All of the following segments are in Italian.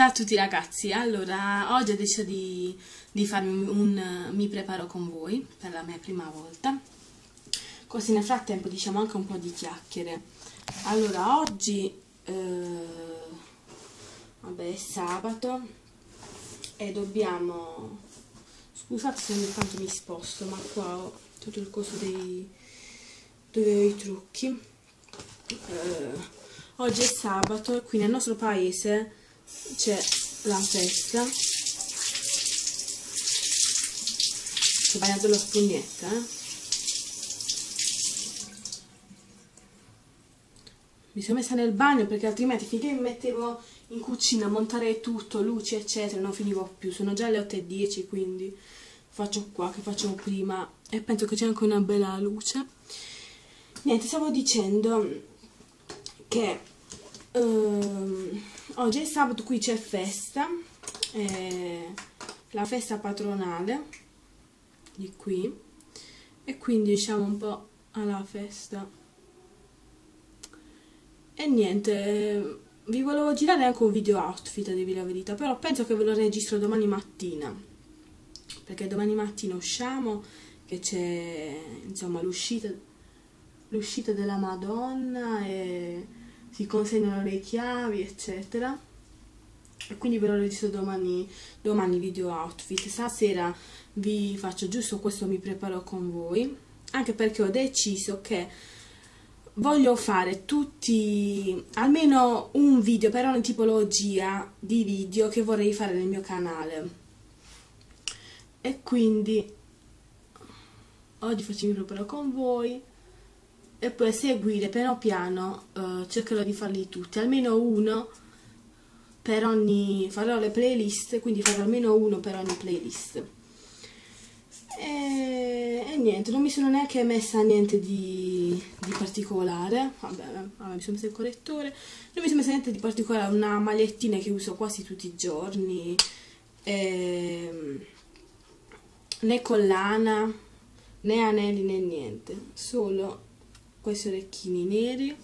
Ciao a tutti ragazzi, allora oggi ho deciso di farmi un mi preparo con voi per la mia prima volta, così nel frattempo diciamo anche un po' di chiacchiere. Allora oggi vabbè, è sabato e dobbiamo, scusate se ogni tanto mi sposto, ma qua ho tutto il coso dove ho i trucchi. Oggi è sabato e qui nel nostro paese c'è la festa. Ho bagnato la spugnetta, Mi sono messa nel bagno perché altrimenti finché mi mettevo in cucina a montare tutto, luci eccetera, non finivo più. Sono già le 8:10, quindi faccio qua che facevo prima e penso che c'è anche una bella luce. Niente, stavo dicendo che oggi è sabato, qui c'è festa, la festa patronale di qui, e quindi usciamo un po' alla festa. E niente, vi volevo girare anche un video outfit, a dirvi la verità, però penso che ve lo registro domani mattina, perché domani mattina usciamo, che c'è insomma l'uscita della Madonna e si consegnano le chiavi eccetera, e quindi ve lo registro domani video outfit. Stasera vi faccio giusto questo mi preparo con voi, anche perché ho deciso che voglio fare tutti, almeno un video per ogni tipologia di video che vorrei fare nel mio canale, e quindi oggi faccio mi preparo con voi e poi a seguire piano piano cercherò di farli tutti, almeno uno per ogni, farò le playlist, quindi farò almeno uno per ogni playlist. E niente, non mi sono neanche messa niente di particolare, vabbè, mi sono messa il correttore, non mi sono messa niente di particolare, una magliettina che uso quasi tutti i giorni, né collana, né anelli né niente, solo questi orecchini neri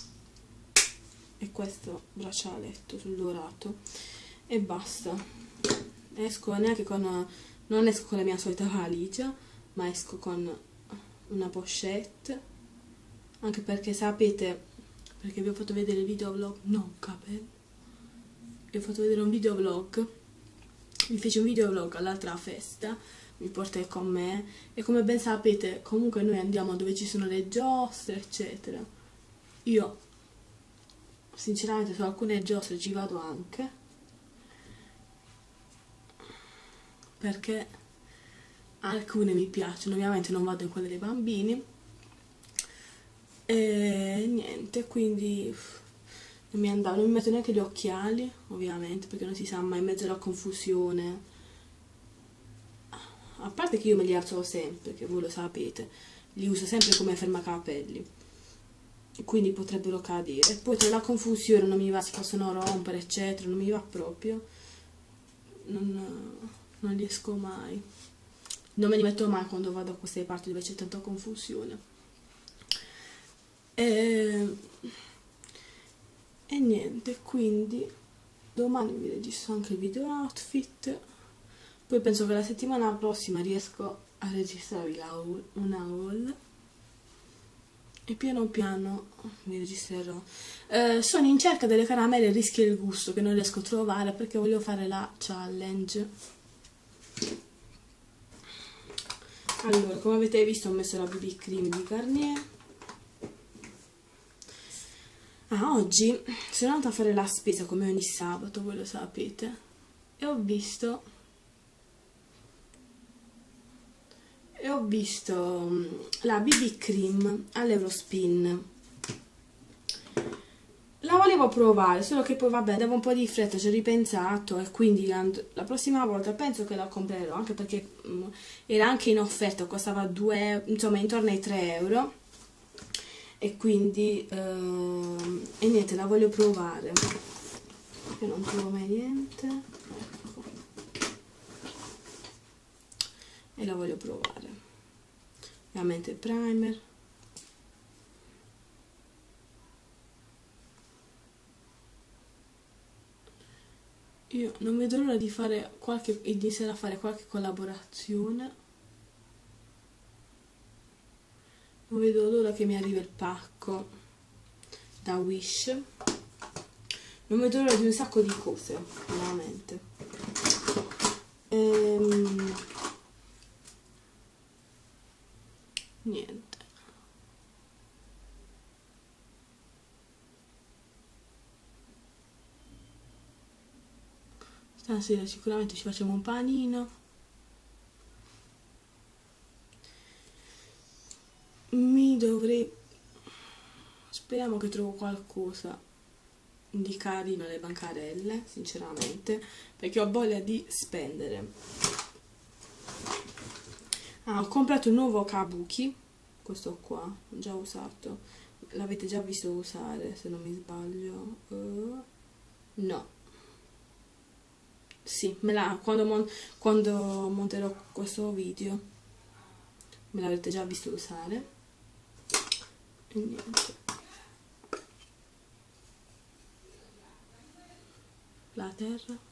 e questo braccialetto sul dorato e basta. Esco neanche con, non esco con la mia solita valigia, ma esco con una pochette, anche perché sapete, perché vi ho fatto vedere il videovlog, no capelli, vi ho fatto vedere un videovlog, mi fece un videovlog all'altra festa, mi portai con me e come ben sapete comunque noi andiamo dove ci sono le giostre eccetera. Io sinceramente su alcune giostre ci vado anche perché alcune mi piacciono, ovviamente non vado in quelle dei bambini e niente, quindi non mi metto neanche gli occhiali ovviamente perché non si sa mai in mezzo alla confusione. A parte che io me li alzo sempre, che voi lo sapete, li uso sempre come fermacapelli, quindi potrebbero cadere. E poi tra la confusione non mi va, si possono rompere, eccetera, non mi va proprio. Non riesco mai. Non me li metto mai quando vado a queste parti dove c'è tanta confusione. E niente, quindi domani vi registro anche il video outfit. Poi penso che la settimana prossima riesco a registrarvi una haul e piano piano vi registrerò. Sono in cerca delle caramelle Rischia il Gusto che non riesco a trovare perché voglio fare la challenge. Allora, come avete visto ho messo la BB cream di Garnier. Oggi sono andata a fare la spesa come ogni sabato, voi lo sapete, e ho visto la BB cream all'Eurospin. La volevo provare, solo che poi vabbè, avevo un po' di fretta, ci ho ripensato e quindi la prossima volta penso che la comprerò, anche perché era anche in offerta, costava 2, insomma intorno ai 3 euro, e quindi e niente, la voglio provare. Io non trovo mai niente, ecco, e la voglio provare. Ovviamente il primer, Io non vedo l'ora di fare iniziare a fare qualche collaborazione. Non vedo l'ora che mi arrivi il pacco da Wish. Non vedo l'ora di un sacco di cose, veramente. Niente. Stasera sicuramente ci facciamo un panino. Speriamo che trovo qualcosa di carino alle bancarelle, sinceramente, perché ho voglia di spendere. Ho comprato un nuovo kabuki, questo qua, ho già usato, l'avete già visto usare se non mi sbaglio. No, sì, quando monterò questo video me l'avete già visto usare. E niente, la terra.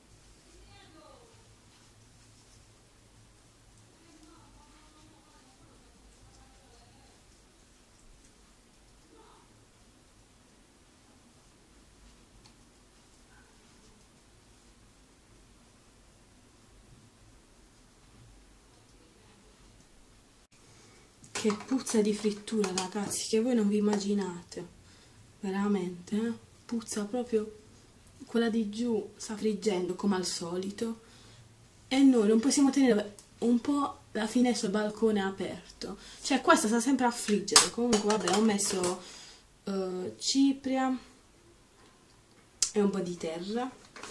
Che puzza di frittura, ragazzi, che voi non vi immaginate. Veramente, eh? Puzza proprio. Quella di giù sta friggendo come al solito. E noi non possiamo tenere un po' la finestra del balcone aperto. Cioè, questa sta sempre a friggere. Comunque, vabbè, ho messo cipria e un po' di terra.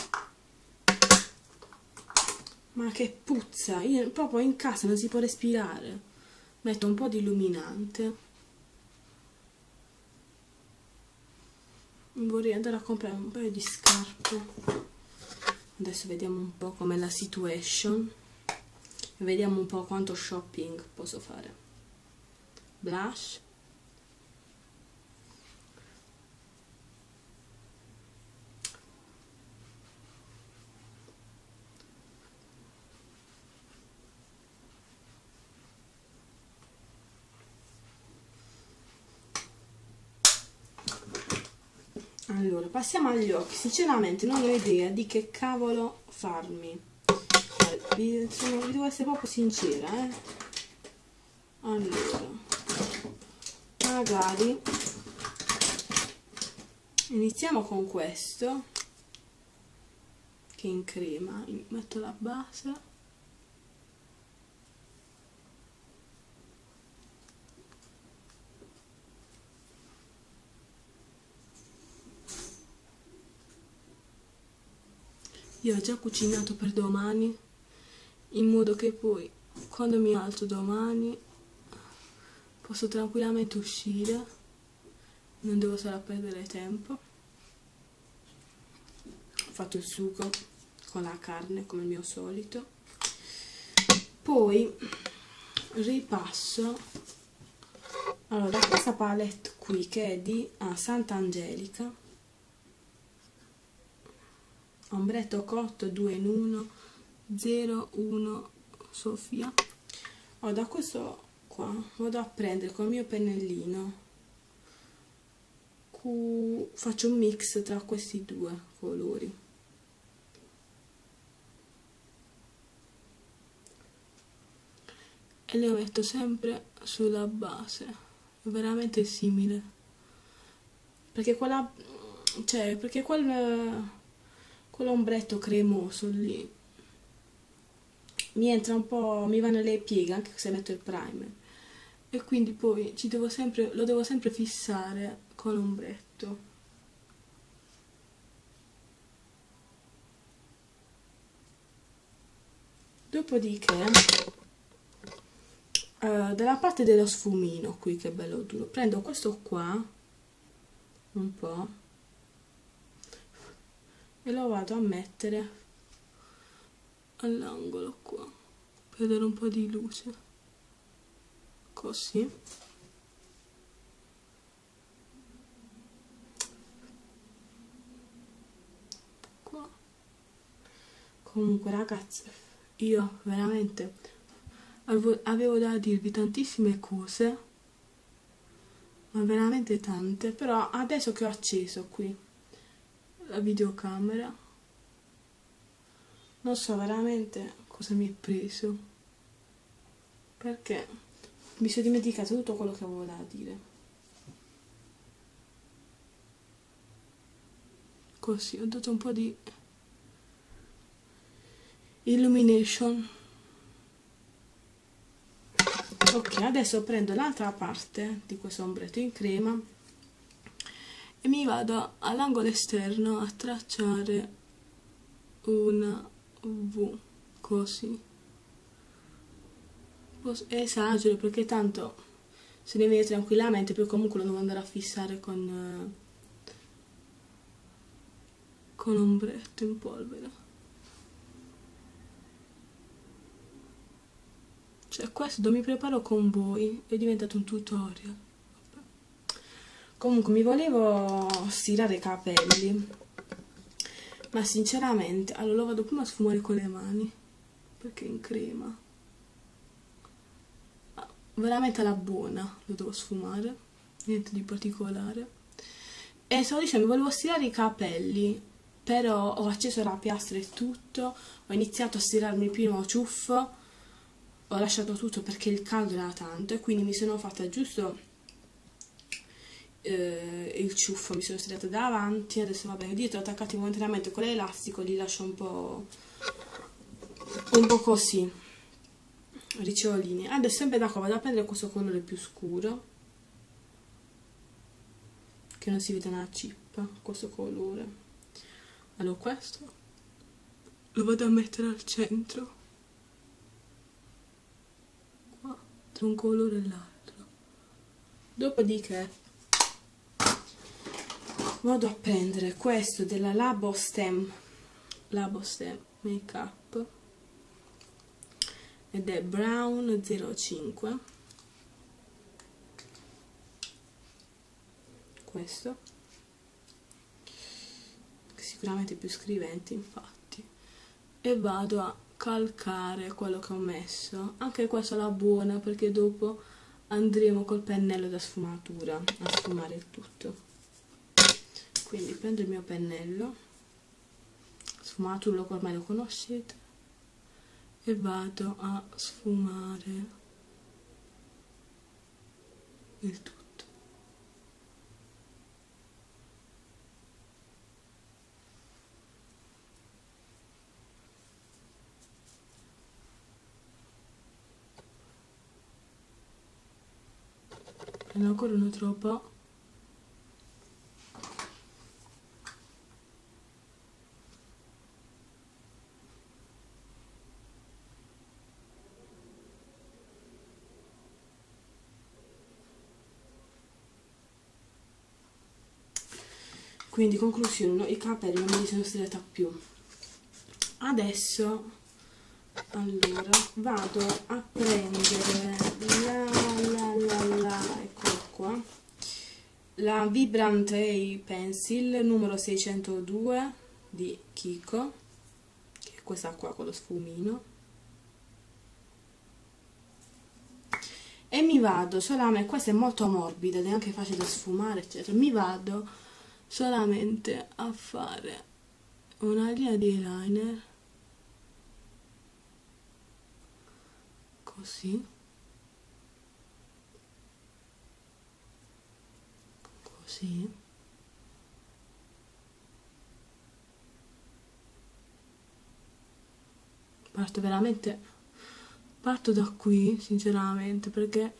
Ma che puzza! Proprio in casa non si può respirare. Metto un po' di illuminante. Vorrei andare a comprare un paio di scarpe. Adesso vediamo un po' com'è la situation. E vediamo un po' quanto shopping posso fare. Blush. Allora, passiamo agli occhi. Sinceramente non ho idea di che cavolo farmi. Vi devo essere proprio sincera, Allora, magari iniziamo con questo, che in crema. Metto la base. Io ho già cucinato per domani, in modo che poi, quando mi alzo domani, posso tranquillamente uscire, non devo stare a perdere tempo. Ho fatto il sugo con la carne, come il mio solito. Poi ripasso, allora, da questa palette qui, che è di Sant'Angelica, ombretto cotto 2 in 1 01 Sofia. Da questo qua vado a prendere col mio pennellino, faccio un mix tra questi due colori e le metto sempre sulla base. È veramente simile, perché quell'ombretto cremoso lì mi entra un po', mi va nelle pieghe anche se metto il primer, e quindi poi lo devo sempre fissare con l'ombretto. Dopodiché dalla parte dello sfumino qui, che è bello duro, prendo questo qua un po' e lo vado a mettere all'angolo qua per dare un po' di luce, così. Qua Comunque ragazzi, io veramente avevo da dirvi tantissime cose, ma veramente tante, però adesso che ho acceso qui la videocamera non so veramente cosa mi è preso, perché mi sono dimenticato tutto quello che avevo da dire. Così ho dato un po' di illumination. Ok, adesso prendo l'altra parte di questo ombretto in crema e mi vado all'angolo esterno a tracciare una V, così. Esagero perché tanto se ne vede tranquillamente, poi comunque lo devo andare a fissare con ombretto in polvere. Cioè questo mi preparo con voi, è diventato un tutorial. Vabbè. Comunque mi volevo stirare i capelli, ma sinceramente allora lo vado prima a sfumare con le mani perché è in crema, veramente alla buona lo devo sfumare, niente di particolare. E stavo dicendo, mi volevo stirare i capelli, però ho acceso la piastra e tutto, ho iniziato a stirarmi il primo ciuffo, ho lasciato tutto perché il caldo era tanto e quindi mi sono fatta giusto il ciuffo, mi sono stirata davanti, adesso vabbè, dietro attaccati momentaneamente con l'elastico, li lascio un po' così, ricciolini. Adesso sempre da qua vado a prendere questo colore più scuro, che non si vede una cippa, questo colore. Allora questo lo vado a mettere al centro, qua, tra un colore e l'altro. Dopodiché vado a prendere questo della Labo Stem Makeup ed è Brown 05, questo che sicuramente è più scrivente infatti, e vado a calcare quello che ho messo, anche questo alla buona perché dopo andremo col pennello da sfumatura a sfumare il tutto. Quindi prendo il mio pennello sfumaturo, ormai lo conoscete, e vado a sfumare il tutto. Prendo ancora un altro po'. Quindi conclusione, i capelli non me li sono stirata più. Adesso allora vado a prendere eccolo qua, la Vibrant Ray Pencil numero 602 di Kiko, che è questa qua con lo sfumino, e mi vado solamente, questa è molto morbida ed è anche facile da sfumare eccetera, mi vado solamente a fare una linea di eyeliner così, così, parto da qui sinceramente perché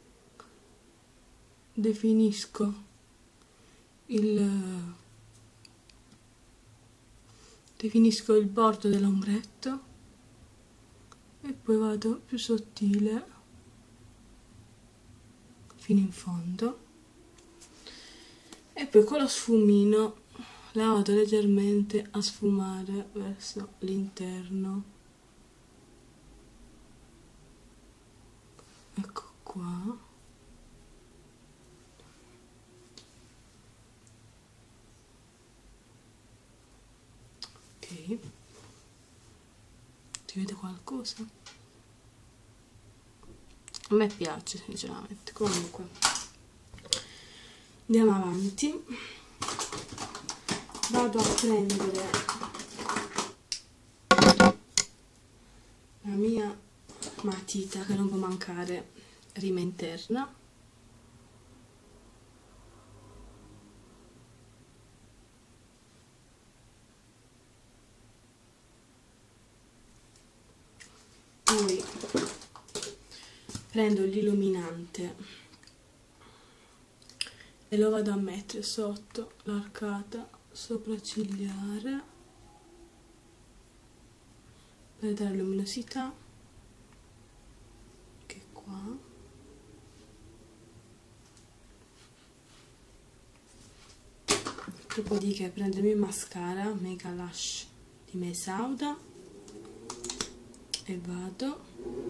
definisco il bordo dell'ombretto e poi vado più sottile fino in fondo e poi con lo sfumino la vado leggermente a sfumare verso l'interno, ecco qua, ok. Si vede qualcosa? A me piace sinceramente. Comunque andiamo avanti. Vado a prendere la mia matita che non può mancare, rima interna. Poi prendo l'illuminante e lo vado a mettere sotto l'arcata sopraccigliare per dare luminosità, che qua. Dopodiché prendo il mio mascara Mega Lash di Mesauda e vado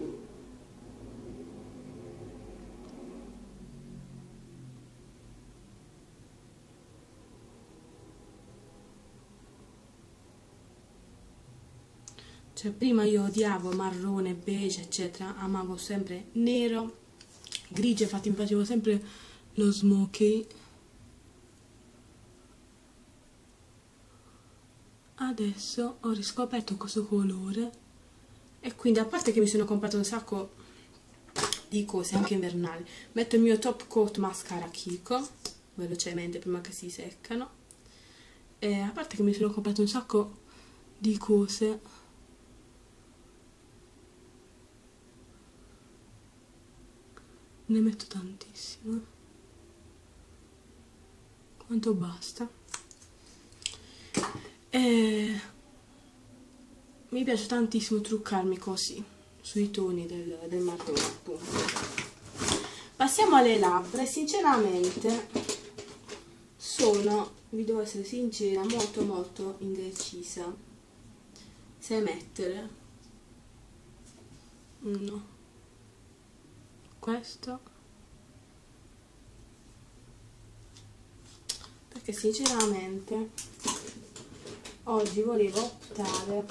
prima io odiavo marrone, beige eccetera, amavo sempre nero, grigio, infatti mi facevo sempre lo smokey. Adesso ho riscoperto questo colore e quindi, a parte che mi sono comprato un sacco di cose anche invernali, metto il mio top coat mascara Kiko velocemente prima che si seccano, e a parte che mi sono comprato un sacco di cose, ne metto tantissimo, quanto basta. E mi piace tantissimo truccarmi così sui toni del marrone, appunto. Passiamo alle labbra e sinceramente sono, vi devo essere sincera, molto indecisa se mettere no, questo, perché sinceramente oggi volevo optare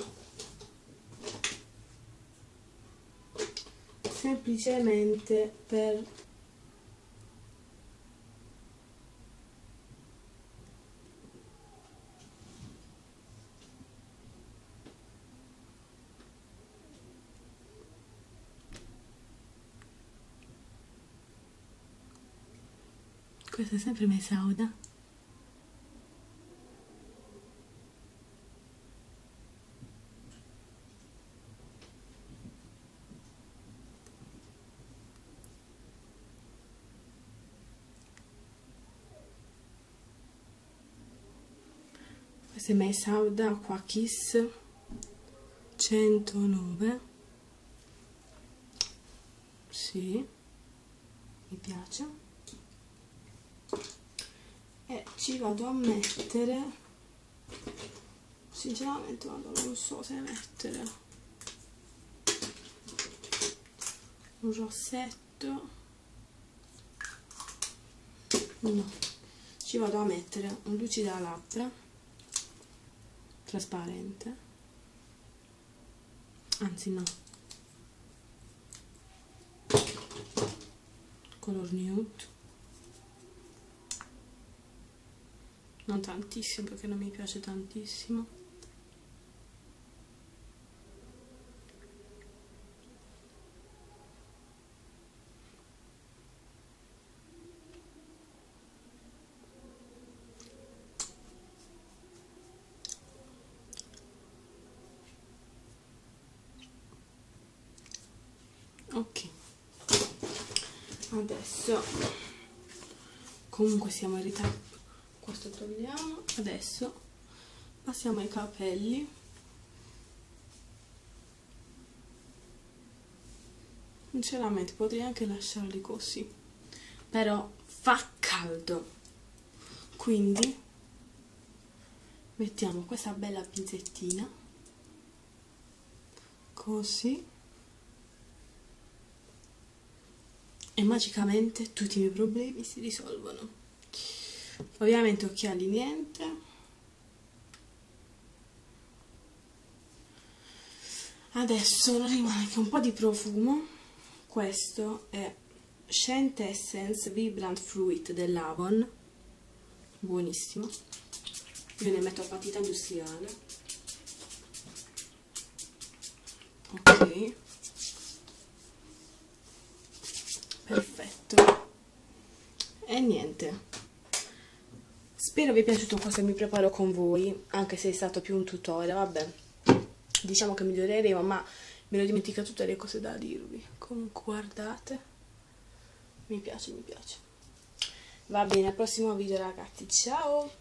semplicemente per questa è sempre Mesauda. Questa è Mesauda Aqua Kiss 109. Sì, mi piace. E ci vado a mettere, sinceramente non so se mettere un rossetto, no, ci vado a mettere un lucida labbra trasparente, anzi no, color nude, non tantissimo perché non mi piace tantissimo. Ok, adesso comunque siamo in ritardo, questo togliamo. Adesso passiamo ai capelli. Sinceramente potrei anche lasciarli così, però fa caldo, quindi mettiamo questa bella pinzettina così e magicamente tutti i miei problemi si risolvono. Ovviamente occhiali niente. Adesso non rimane che un po' di profumo. Questo è Scent Essence Vibrant Fruit dell'Avon, buonissimo. Io ne metto a quantità industriale. Ok, perfetto. E niente, spero vi è piaciuto questo mi preparo con voi, anche se è stato più un tutorial. Vabbè, diciamo che miglioreremo, ma me l'ho dimenticato tutte le cose da dirvi. Comunque guardate, mi piace, mi piace. Va bene, al prossimo video ragazzi, ciao!